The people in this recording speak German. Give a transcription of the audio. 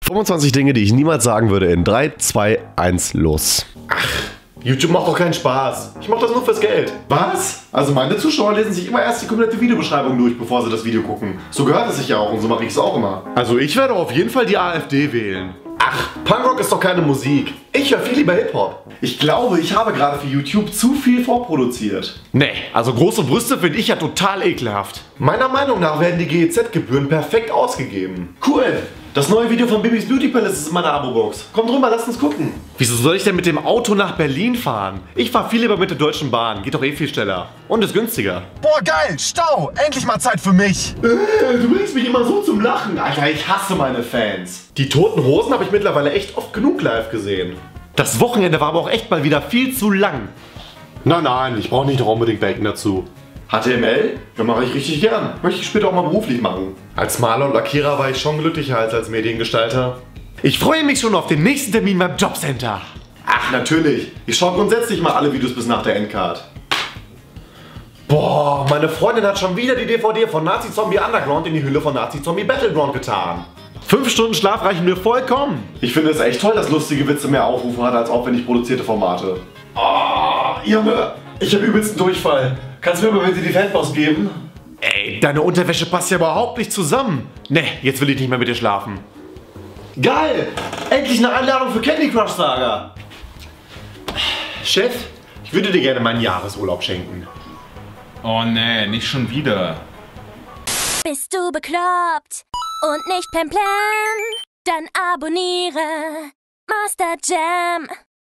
25 Dinge, die ich niemals sagen würde in 3, 2, 1, los. Ach, YouTube macht doch keinen Spaß. Ich mache das nur fürs Geld. Was? Also meine Zuschauer lesen sich immer erst die komplette Videobeschreibung durch, bevor sie das Video gucken. So gehört es sich ja auch und so mache ich es auch immer. Also ich werde auf jeden Fall die AfD wählen. Ach, Punkrock ist doch keine Musik. Ich höre viel lieber Hip-Hop. Ich glaube, ich habe gerade für YouTube zu viel vorproduziert. Nee, also große Brüste finde ich ja total ekelhaft. Meiner Meinung nach werden die GEZ-Gebühren perfekt ausgegeben. Cool. Das neue Video von Bibis Beauty Palace ist in meiner Abo-Box. Komm drüber, lass uns gucken. Wieso soll ich denn mit dem Auto nach Berlin fahren? Ich fahre viel lieber mit der Deutschen Bahn. Geht doch eh viel schneller. Und ist günstiger. Boah, geil, Stau. Endlich mal Zeit für mich. Du bringst mich immer so zum Lachen. Alter, ich hasse meine Fans. Die Toten Hosen habe ich mittlerweile echt oft genug live gesehen. Das Wochenende war aber auch echt mal wieder viel zu lang. Nein, ich brauche nicht noch unbedingt Bacon dazu. HTML? Ja, mache ich richtig gern. Möchte ich später auch mal beruflich machen. Als Maler und Lackierer war ich schon glücklicher als Mediengestalter. Ich freue mich schon auf den nächsten Termin beim Jobcenter. Ach, natürlich. Ich schaue grundsätzlich mal alle Videos bis nach der Endcard. Boah, meine Freundin hat schon wieder die DVD von Nazi Zombie Underground in die Hülle von Nazi Zombie Battleground getan. 5 Stunden Schlaf reichen mir vollkommen. Ich finde es echt toll, dass lustige Witze mehr Aufrufe hat als aufwendig produzierte Formate. Oh, Junge, ich habe übelsten Durchfall. Kannst du mir mal bitte die Fanpost geben? Ey, deine Unterwäsche passt ja überhaupt nicht zusammen. Ne, jetzt will ich nicht mehr mit dir schlafen. Geil! Endlich eine Einladung für Candy Crush Saga. Chef, ich würde dir gerne meinen Jahresurlaub schenken. Oh ne, nicht schon wieder. Bist du bekloppt und nicht plemplem? Dann abonniere Master Jam.